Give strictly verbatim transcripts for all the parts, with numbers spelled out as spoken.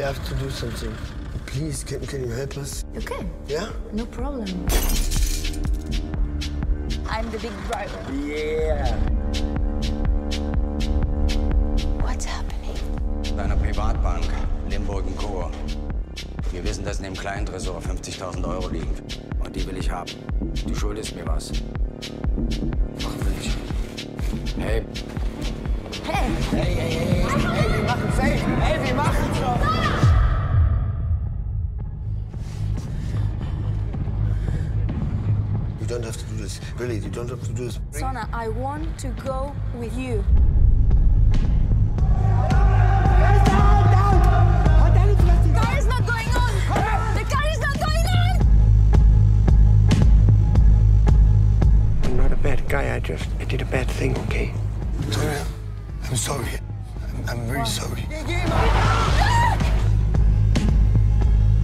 have to do something. Please, can, can you help us? Okay. Yeah? No problem. I'm the big driver. Yeah. What's happening? Bei einer Privatbank, Limburg und Co. Wir wissen, dass in dem kleinen Tresor fünfzigtausend Euro liegen. Und die will ich haben. Du schuldest mir was. Machen wir nicht. Hey. Hey! Hey, hey, hey, hey, wir machen safe. Hey, wir machen schon. You don't have to do this. Really, you don't have to do this. Sonne, I want to go with you. The car is not going on! The car is not going on! I'm not a bad guy, I just I did a bad thing, okay? Victoria, I'm sorry. I'm, I'm very sorry.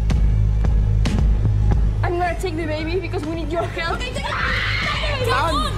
I'm gonna take the baby because we need your help. Come on!